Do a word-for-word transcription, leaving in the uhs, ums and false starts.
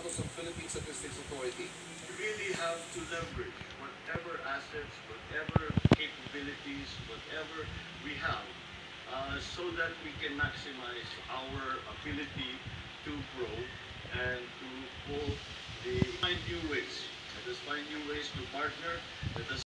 status of Philippine Statistics Authority? You really have to leverage whatever assets, whatever capabilities, whatever we have, uh, so that we can maximize our ability to grow and to pull the find new ways. Let us find new ways to partner. Let us